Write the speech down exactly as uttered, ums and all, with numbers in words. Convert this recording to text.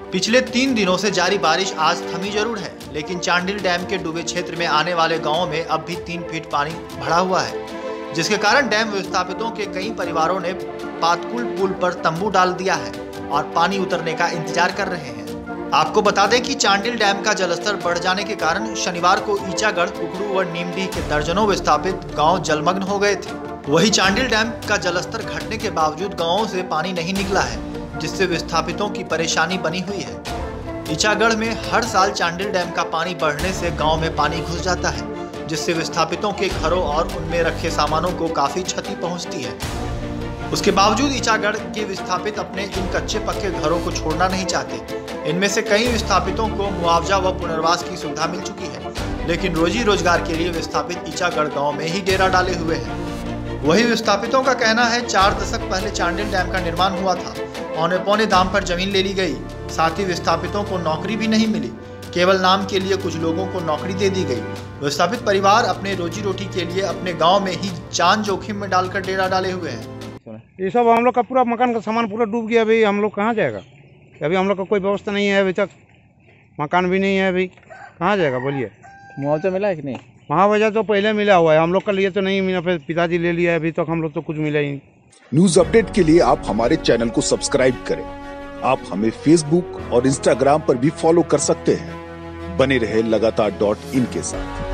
पिछले तीन दिनों से जारी बारिश आज थमी जरूर है, लेकिन चांडिल डैम के डूबे क्षेत्र में आने वाले गांवों में अब भी तीन फीट पानी भरा हुआ है, जिसके कारण डैम विस्थापितों के कई परिवारों ने पातकुल पुल पर तंबू डाल दिया है और पानी उतरने का इंतजार कर रहे हैं। आपको बता दें कि चांडिल डैम का जलस्तर बढ़ जाने के कारण शनिवार को ईचागढ़, कुकड़ू व नीमडीह के दर्जनों विस्थापित गाँव जलमग्न हो गए थे। वही चांडिल डैम का जलस्तर घटने के बावजूद गाँवों से पानी नहीं निकला है, जिससे विस्थापितों की परेशानी बनी हुई है। ईचागढ़ में हर साल चांडिल डैम का पानी बढ़ने से गांव में पानी घुस जाता है, जिससे विस्थापितों के घरों और उनमें रखे सामानों को काफी क्षति पहुंचती है। उसके बावजूद ईचागढ़ के विस्थापित अपने इन कच्चे पक्के घरों को छोड़ना नहीं चाहते। इनमें से कई विस्थापितों को मुआवजा व पुनर्वास की सुविधा मिल चुकी है, लेकिन रोजी रोजगार के लिए विस्थापित ईचागढ़ गाँव में ही डेरा डाले हुए हैं। वही विस्थापितों का कहना है, चार दशक पहले चांडिल डैम का निर्माण हुआ था, औने पौने दाम पर जमीन ले ली गई, साथ ही विस्थापितों को नौकरी भी नहीं मिली, केवल नाम के लिए कुछ लोगों को नौकरी दे दी गई। विस्थापित परिवार अपने रोजी रोटी के लिए अपने गांव में ही जान जोखिम में डालकर डेरा डाले हुए हैं। ये सब हम लोग का पूरा मकान का सामान पूरा डूब गया। अभी हम लोग कहाँ जाएगा? अभी हम लोग का कोई व्यवस्था नहीं है, अभी तक मकान भी नहीं है, अभी कहाँ जाएगा बोलिए? मुआवजा मिला है कि नहीं? मुआवजा तो पहले मिला हुआ है, हम लोग का लिए तो नहीं मिला, फिर पिताजी ले लिया है, अभी तक हम लोग तो कुछ मिला ही नहीं। न्यूज अपडेट के लिए आप हमारे चैनल को सब्सक्राइब करें। आप हमें फेसबुक और इंस्टाग्राम पर भी फॉलो कर सकते हैं। बने रहे लगातार डॉट इन के साथ।